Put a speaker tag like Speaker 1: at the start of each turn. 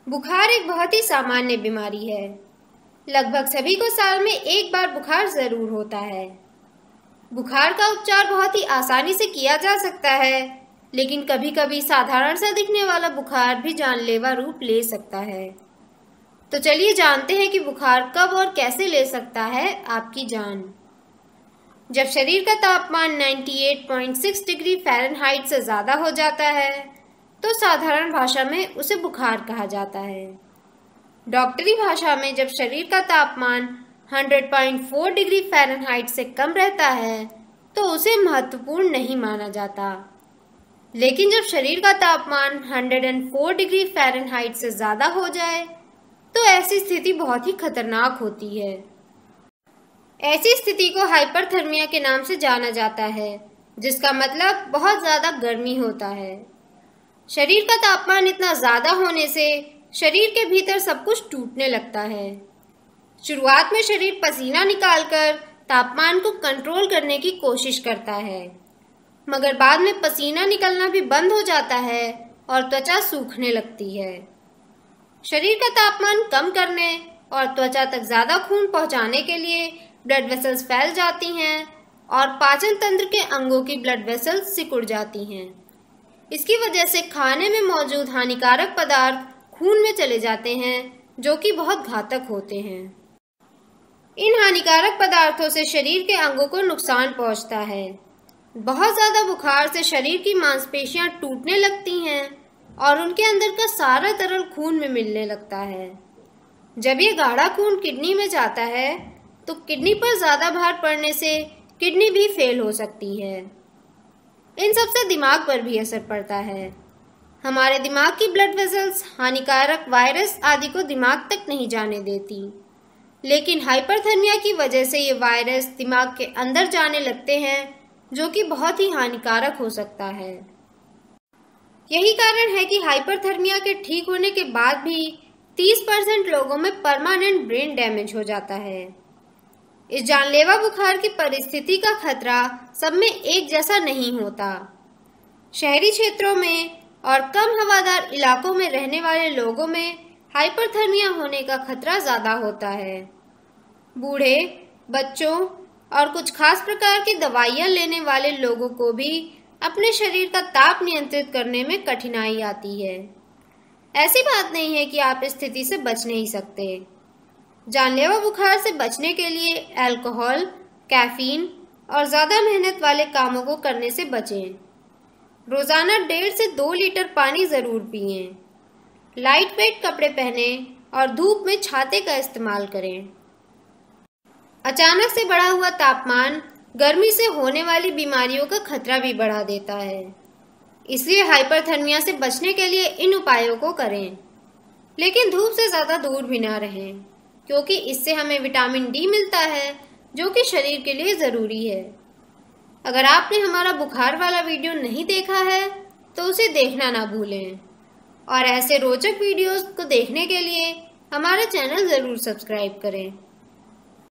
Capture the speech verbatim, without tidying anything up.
Speaker 1: बुखार एक बहुत ही सामान्य बीमारी है। लगभग सभी को साल में एक बार बुखार जरूर होता है। बुखार का उपचार बहुत ही आसानी से किया जा सकता है, लेकिन कभी कभी साधारण सा दिखने वाला बुखार भी जानलेवा रूप ले सकता है। तो चलिए जानते हैं कि बुखार कब और कैसे ले सकता है आपकी जान। जब शरीर का तापमान अट्ठानवे पॉइंट छह डिग्री फ़ारेनहाइट से ज़्यादा हो जाता है तो साधारण भाषा में उसे बुखार कहा जाता है। डॉक्टरी भाषा में जब शरीर का तापमान सौ पॉइंट चार डिग्री फ़ारेनहाइट से कम रहता है तो उसे महत्वपूर्ण नहीं माना जाता। लेकिन जब शरीर का तापमान एक सौ चार डिग्री फ़ारेनहाइट से ज़्यादा हो जाए तो ऐसी स्थिति बहुत ही खतरनाक होती है। ऐसी स्थिति को हाइपरथर्मिया के नाम से जाना जाता है, जिसका मतलब बहुत ज़्यादा गर्मी होता है। शरीर का तापमान इतना ज़्यादा होने से शरीर के भीतर सब कुछ टूटने लगता है। शुरुआत में शरीर पसीना निकालकर तापमान को कंट्रोल करने की कोशिश करता है, मगर बाद में पसीना निकलना भी बंद हो जाता है और त्वचा सूखने लगती है। शरीर का तापमान कम करने और त्वचा तक ज़्यादा खून पहुंचाने के लिए ब्लड वेसल्स फैल जाती हैं और पाचन तंत्र के अंगों की ब्लड वेसल्स सिकुड़ जाती हैं। इसकी वजह से खाने में मौजूद हानिकारक पदार्थ खून में चले जाते हैं, जो कि बहुत घातक होते हैं। इन हानिकारक पदार्थों से शरीर के अंगों को नुकसान पहुंचता है। बहुत ज़्यादा बुखार से शरीर की मांसपेशियां टूटने लगती हैं और उनके अंदर का सारा तरल खून में मिलने लगता है। जब ये गाढ़ा खून किडनी में जाता है तो किडनी पर ज़्यादा भार पड़ने से किडनी भी फेल हो सकती है। इन सब से दिमाग पर भी असर पड़ता है। हमारे दिमाग की ब्लड वेसल्स हानिकारक वायरस आदि को दिमाग तक नहीं जाने देती, लेकिन हाइपरथर्मिया की वजह से ये वायरस दिमाग के अंदर जाने लगते हैं, जो कि बहुत ही हानिकारक हो सकता है। यही कारण है कि हाइपरथर्मिया के ठीक होने के बाद भी तीस परसेंट लोगों में परमानेंट ब्रेन डैमेज हो जाता है। इस जानलेवा बुखार की परिस्थिति का खतरा सब में एक जैसा नहीं होता। शहरी क्षेत्रों में और कम हवादार इलाकों में रहने वाले लोगों में हाइपरथर्मिया होने का खतरा ज़्यादा होता है। बूढ़े, बच्चों और कुछ खास प्रकार की दवाइयाँ लेने वाले लोगों को भी अपने शरीर का ताप नियंत्रित करने में कठिनाई आती है। ऐसी बात नहीं है कि आप इस स्थिति से बच नहीं सकते। जानलेवा बुखार से बचने के लिए अल्कोहल, कैफीन और ज़्यादा मेहनत वाले कामों को करने से बचें। रोज़ाना डेढ़ से दो लीटर पानी ज़रूर पिएं। लाइट वेट कपड़े पहनें और धूप में छाते का इस्तेमाल करें। अचानक से बढ़ा हुआ तापमान गर्मी से होने वाली बीमारियों का खतरा भी बढ़ा देता है। इसलिए हाइपरथर्मिया से बचने के लिए इन उपायों को करें, लेकिन धूप से ज़्यादा दूर भी ना रहें, क्योंकि इससे हमें विटामिन डी मिलता है, जो कि शरीर के लिए ज़रूरी है। अगर आपने हमारा बुखार वाला वीडियो नहीं देखा है तो उसे देखना ना भूलें, और ऐसे रोचक वीडियोस को देखने के लिए हमारा चैनल ज़रूर सब्सक्राइब करें।